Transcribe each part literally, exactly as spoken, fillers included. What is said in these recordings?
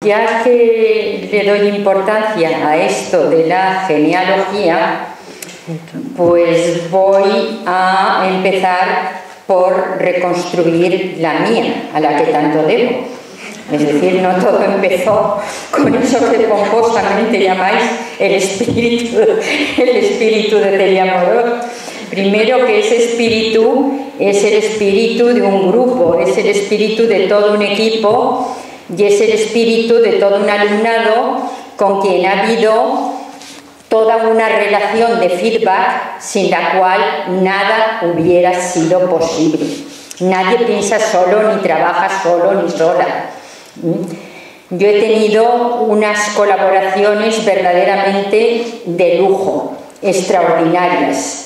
ya que le doy importancia a esto de la genealogía, pues voy a empezar por reconstruir la mía, a la que tanto debo. Es decir, no todo empezó con eso que pomposamente llamáis el espíritu, el espíritu de Celia Morot. Primero, que ese espíritu es el espíritu de un grupo, es el espíritu de todo un equipo y es el espíritu de todo un alumnado con quien ha habido toda una relación de feedback sin la cual nada hubiera sido posible. Nadie piensa solo, ni trabaja solo, ni sola. Yo he tenido unas colaboraciones verdaderamente de lujo, extraordinarias.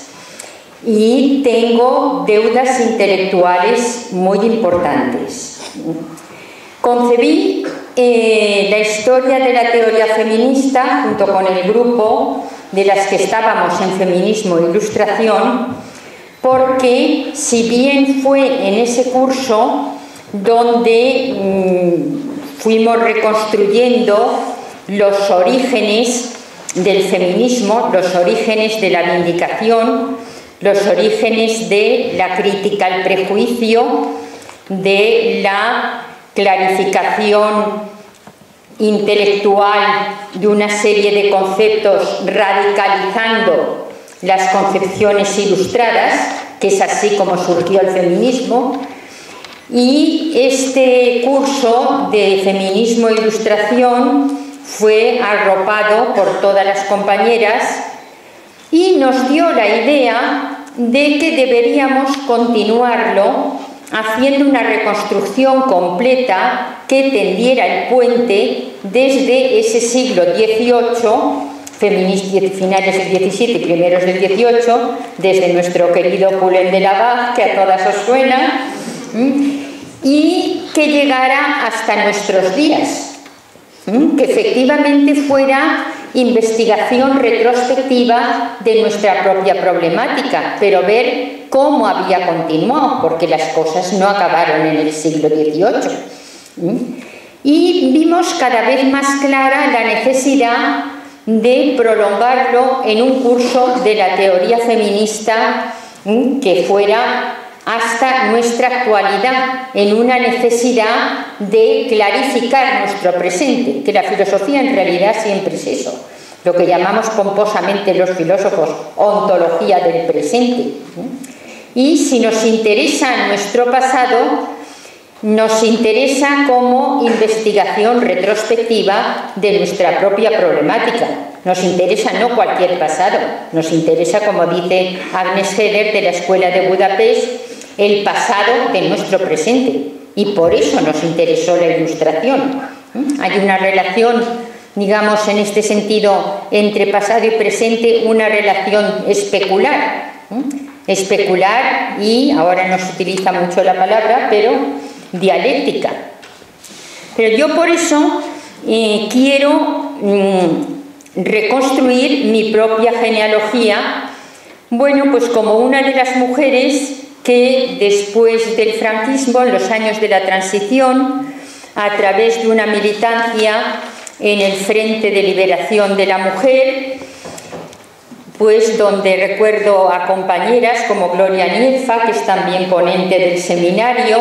Y tengo deudas intelectuales muy importantes. Concebí eh, la historia de la teoría feminista junto con el grupo de las que estábamos en Feminismo e Ilustración, porque si bien fue en ese curso donde mmm, fuimos reconstruyendo los orígenes del feminismo, los orígenes de la vindicación, los orígenes de la crítica al prejuicio, de la clarificación intelectual de una serie de conceptos, radicalizando las concepciones ilustradas, que es así como surgió el feminismo. Y este curso de Feminismo e Ilustración fue arropado por todas las compañeras y nos dio la idea de que deberíamos continuarlo haciendo una reconstrucción completa que tendiera el puente desde ese siglo dieciocho, finales del diecisiete y primeros del dieciocho, desde nuestro querido Poulenc de Lavalle, que a todas os suena, y que llegara hasta nuestros días, que efectivamente fuera investigación retrospectiva de nuestra propia problemática, pero ver cómo había continuado, porque las cosas no acabaron en el siglo dieciocho. Y vimos cada vez más clara la necesidad de prolongarlo en un curso de la teoría feminista que fuera hasta nuestra actualidad, en una necesidad de clarificar nuestro presente, que la filosofía en realidad siempre es eso, lo que llamamos pomposamente los filósofos ontología del presente. Y si nos interesa nuestro pasado, nos interesa como investigación retrospectiva de nuestra propia problemática. Nos interesa no cualquier pasado, nos interesa, como dice Agnes Heller de la Escuela de Budapest, el pasado de nuestro presente, y por eso nos interesó la ilustración. Hay una relación, digamos, en este sentido, entre pasado y presente, una relación especular, especular y, ahora no se utiliza mucho la palabra, pero dialéctica. Pero yo por eso eh, quiero mm, reconstruir mi propia genealogía, bueno, pues como una de las mujeres que después del franquismo, en los años de la transición, a través de una militancia en el Frente de Liberación de la Mujer, pues donde recuerdo a compañeras como Gloria Nielfa, que es también ponente del seminario,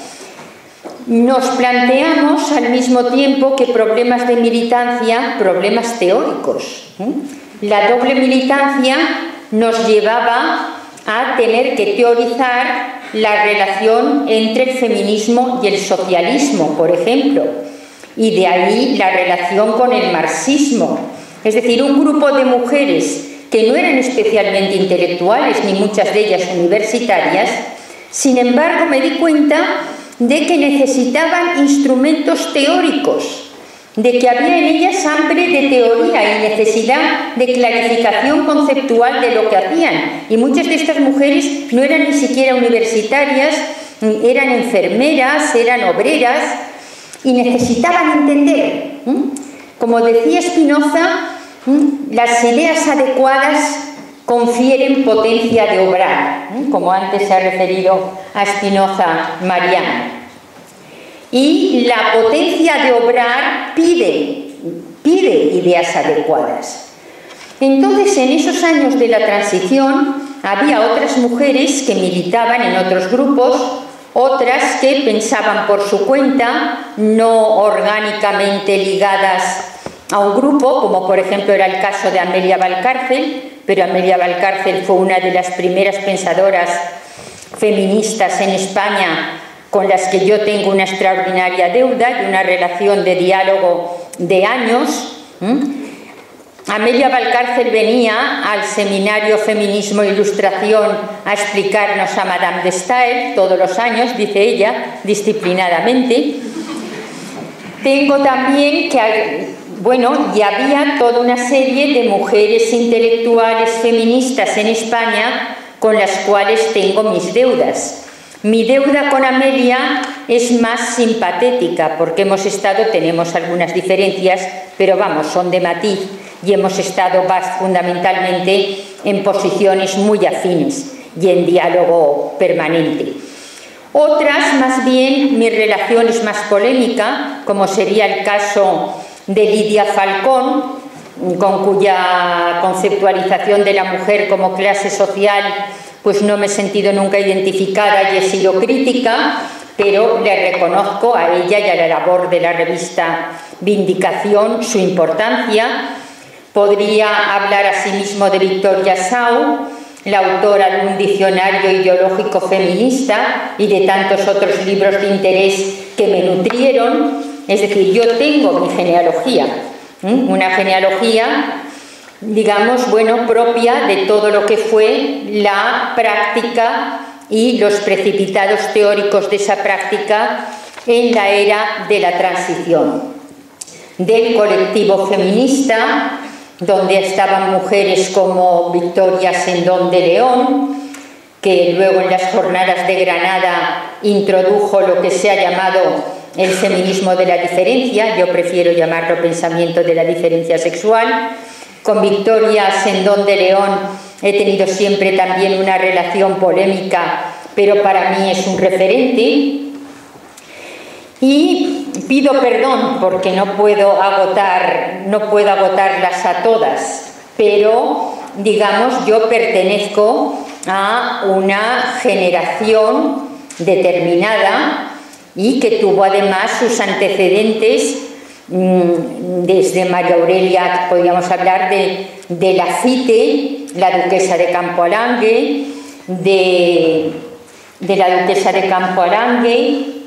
nos planteamos al mismo tiempo que problemas de militancia, problemas teóricos. La doble militancia nos llevaba a tener que teorizar la relación entre el feminismo y el socialismo, por ejemplo, y de ahí la relación con el marxismo. Es decir, un grupo de mujeres que no eran especialmente intelectuales, ni muchas de ellas universitarias, sin embargo me di cuenta de que necesitaban instrumentos teóricos, de que había en ellas hambre de teoría y necesidad de clarificación conceptual de lo que hacían. Y muchas de estas mujeres no eran ni siquiera universitarias, eran enfermeras, eran obreras y necesitaban entender. Como decía Spinoza, las ideas adecuadas confieren potencia de obrar, como antes se ha referido a Spinoza Mariana. y la potencia de obrar pide, pide ideas adecuadas. Entonces, en esos años de la transición, había otras mujeres que militaban en otros grupos, otras que pensaban por su cuenta, no orgánicamente ligadas a un grupo, como por ejemplo era el caso de Amelia Valcárcel, pero Amelia Valcárcel fue una de las primeras pensadoras feministas en España con las que yo tengo una extraordinaria deuda y una relación de diálogo de años. ¿Mm? Amelia Valcárcel venía al seminario Feminismo e Ilustración a explicarnos a Madame de Staël todos los años, dice ella, disciplinadamente. Tengo también que, bueno, y había toda una serie de mujeres intelectuales feministas en España con las cuales tengo mis deudas. Mi deuda con Amelia es más simpatética porque hemos estado, tenemos algunas diferencias, pero vamos, son de matiz. Y hemos estado fundamentalmente en posiciones muy afines y en diálogo permanente. Otras, más bien, mi relación es más polémica, como sería el caso de Lidia Falcón, con cuya conceptualización de la mujer como clase social pues no me he sentido nunca identificada y he sido crítica, pero le reconozco a ella y a la labor de la revista Vindicación su importancia. Podría hablar asimismo de Victoria Sau, la autora de un diccionario ideológico feminista y de tantos otros libros de interés que me nutrieron. Es decir, yo tengo mi genealogía, ¿eh? Una genealogía, digamos, bueno, propia de todo lo que fue la práctica y los precipitados teóricos de esa práctica en la era de la transición. Del colectivo feminista, donde estaban mujeres como Victoria Sendón de León, que luego en las jornadas de Granada introdujo lo que se ha llamado el feminismo de la diferencia, yo prefiero llamarlo pensamiento de la diferencia sexual. Con Victoria Sendón de León he tenido siempre también una relación polémica, pero para mí es un referente. Y pido perdón porque no puedo agotar, no puedo agotarlas a todas, pero digamos yo pertenezco a una generación determinada y que tuvo además sus antecedentes mmm, desde María Aurelia, podríamos hablar de, de la Cite, la duquesa de Campo Alange, de, de la duquesa de Campo Alange.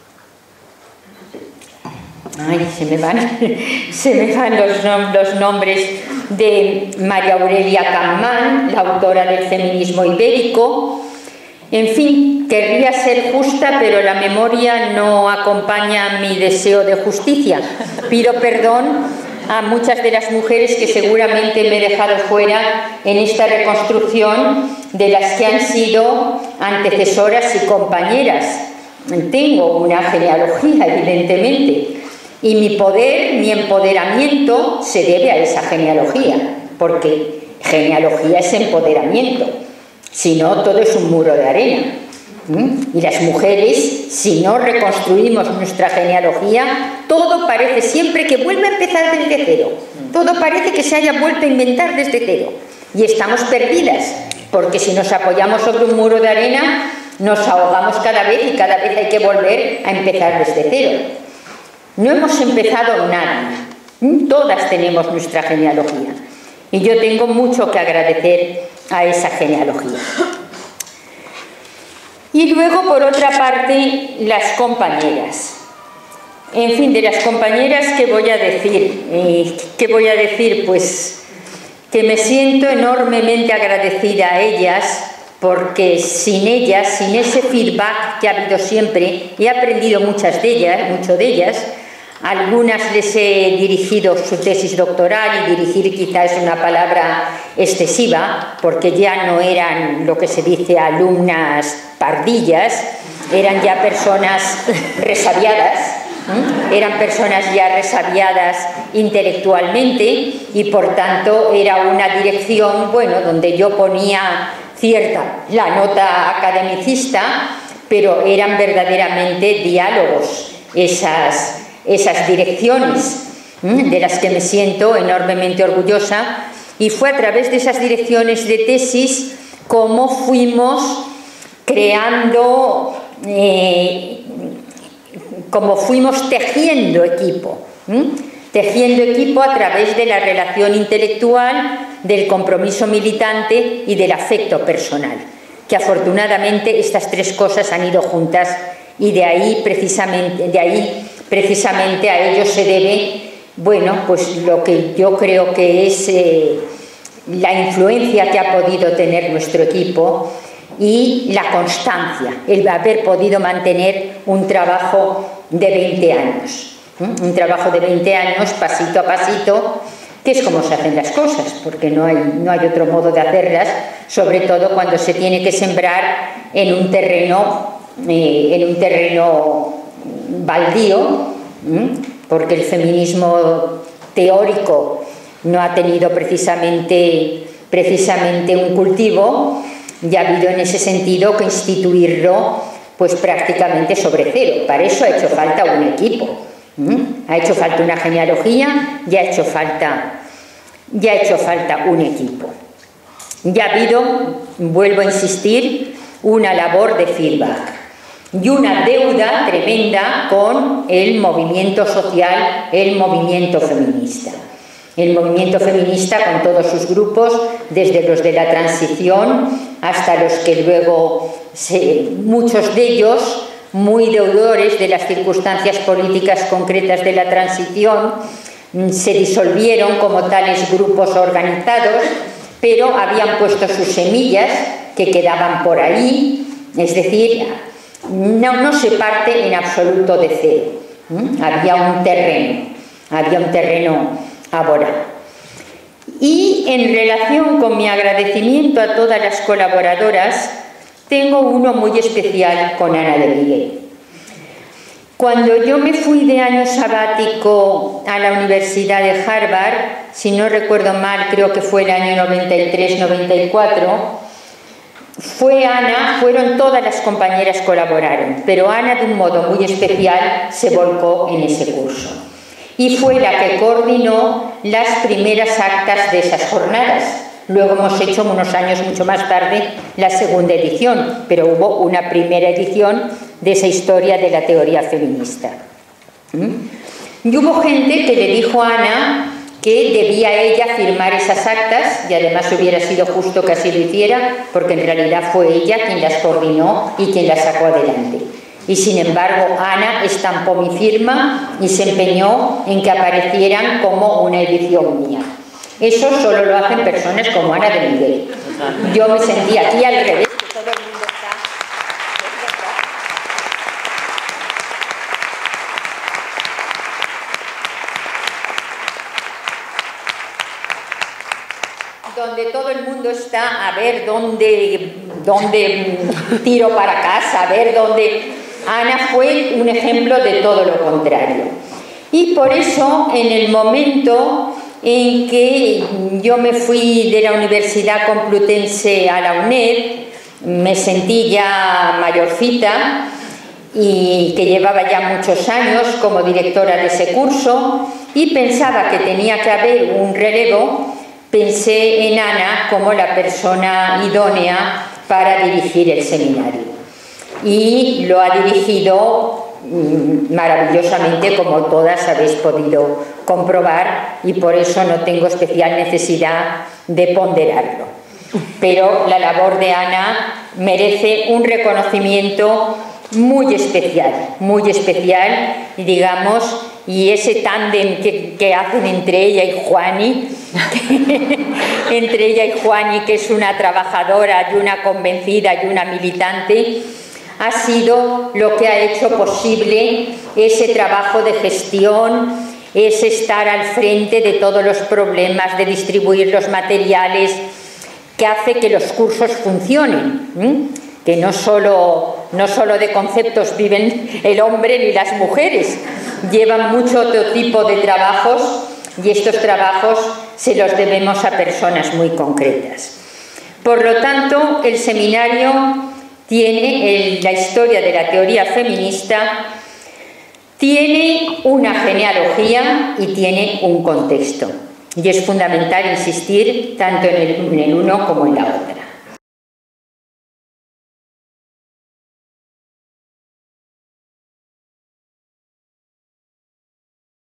Ay, se me van, se me van los, nom los nombres de María Aurelia Campmán, la autora del feminismo ibérico. En fin, querría ser justa, pero la memoria no acompaña mi deseo de justicia. Pido perdón a muchas de las mujeres que seguramente me he dejado fuera en esta reconstrucción, de las que han sido antecesoras y compañeras. Tengo una genealogía, evidentemente, y mi poder, mi empoderamiento se debe a esa genealogía, porque genealogía es empoderamiento, si no todo es un muro de arena. ¿Mm? Y las mujeres, si no reconstruimos nuestra genealogía, todo parece siempre que vuelve a empezar desde cero, todo parece que se haya vuelto a inventar desde cero, y estamos perdidas, porque si nos apoyamos sobre un muro de arena, nos ahogamos cada vez y cada vez hay que volver a empezar desde cero. No hemos empezado nada, todas tenemos nuestra genealogía y yo tengo mucho que agradecer a esa genealogía. Y luego, por otra parte, las compañeras. En fin, de las compañeras, ¿qué voy a decir? Eh, ¿Qué voy a decir? Pues que me siento enormemente agradecida a ellas, porque sin ellas, sin ese feedback que ha habido siempre, he aprendido muchas de ellas, mucho de ellas. Algunas les he dirigido su tesis doctoral, y dirigir quizá es una palabra excesiva, porque ya no eran lo que se dice alumnas pardillas, eran ya personas resabiadas, ¿eh? eran personas ya resabiadas intelectualmente, y por tanto era una dirección, bueno, donde yo ponía cierta, la nota academicista, pero eran verdaderamente diálogos esas, esas direcciones, ¿m? de las que me siento enormemente orgullosa, y fue a través de esas direcciones de tesis como fuimos creando, eh, como fuimos tejiendo equipo, ¿m? tejiendo equipo a través de la relación intelectual, del compromiso militante y del afecto personal, que afortunadamente estas tres cosas han ido juntas, y de ahí precisamente, de ahí precisamente a ello se debe, bueno, pues lo que yo creo que es eh, la influencia que ha podido tener nuestro equipo y la constancia, el haber podido mantener un trabajo de veinte años. Un trabajo de veinte años, pasito a pasito, que es como se hacen las cosas, porque no hay, no hay otro modo de hacerlas, sobre todo cuando se tiene que sembrar en un terreno, eh, en un terreno baldío, ¿eh? porque el feminismo teórico no ha tenido precisamente, precisamente un cultivo, y ha habido en ese sentido que instituirlo pues prácticamente sobre cero. Para eso ha hecho falta un equipo. ¿Mm? Ha hecho falta una genealogía y ha hecho falta, ya ha hecho falta un equipo. Ya ha habido, vuelvo a insistir, una labor de feedback y una deuda tremenda con el movimiento social, el movimiento feminista. El movimiento feminista con todos sus grupos, desde los de la transición hasta los que luego, se, muchos de ellos, muy deudores de las circunstancias políticas concretas de la transición, se disolvieron como tales grupos organizados, pero habían puesto sus semillas que quedaban por ahí, es decir, no, no se parte en absoluto de cero. ¿Mm? Había un terreno, había un terreno abonado. Y en relación con mi agradecimiento a todas las colaboradoras, tengo uno muy especial con Ana de Miguel. Cuando yo me fui de año sabático a la Universidad de Harvard, si no recuerdo mal, creo que fue el año noventa y tres noventa y cuatro, fue Ana, fueron todas las compañeras colaboraron, pero Ana de un modo muy especial se volcó en ese curso. Y fue la que coordinó las primeras actas de esas jornadas. Luego hemos hecho unos años mucho más tarde la segunda edición, pero hubo una primera edición de esa historia de la teoría feminista. ¿Mm? Y hubo gente que le dijo a Ana que debía ella firmar esas actas, y además hubiera sido justo que así lo hiciera, porque en realidad fue ella quien las coordinó y quien las sacó adelante. Y sin embargo Ana estampó mi firma y se empeñó en que aparecieran como una edición mía. Eso solo lo hacen personas como Ana de Miguel. Yo me sentí aquí al revés, que todo el mundo está... donde todo el mundo está a ver dónde, dónde tiro para casa, a ver dónde... Ana fue un ejemplo de todo lo contrario. Y por eso, en el momento en que yo me fui de la Universidad Complutense a la UNED, me sentí ya mayorcita y que llevaba ya muchos años como directora de ese curso, y pensaba que tenía que haber un relevo. Pensé en Ana como la persona idónea para dirigir el seminario, y lo ha dirigido maravillosamente, como todas habéis podido comprobar, y por eso no tengo especial necesidad de ponderarlo. Pero la labor de Ana merece un reconocimiento muy especial, muy especial, digamos, y ese tándem que, que hacen entre ella y Juani, entre ella y Juani, que es una trabajadora y una convencida y una militante, ha sido lo que ha hecho posible ese trabajo de gestión, ese estar al frente de todos los problemas, de distribuir los materiales, que hace que los cursos funcionen, ¿eh? Que no solo, no solo de conceptos viven el hombre ni las mujeres, llevan mucho otro tipo de trabajos, y estos trabajos se los debemos a personas muy concretas. Por lo tanto, el seminario tiene el, la historia de la teoría feminista, tiene una genealogía y tiene un contexto. Y es fundamental insistir tanto en el, en el uno como en la otra.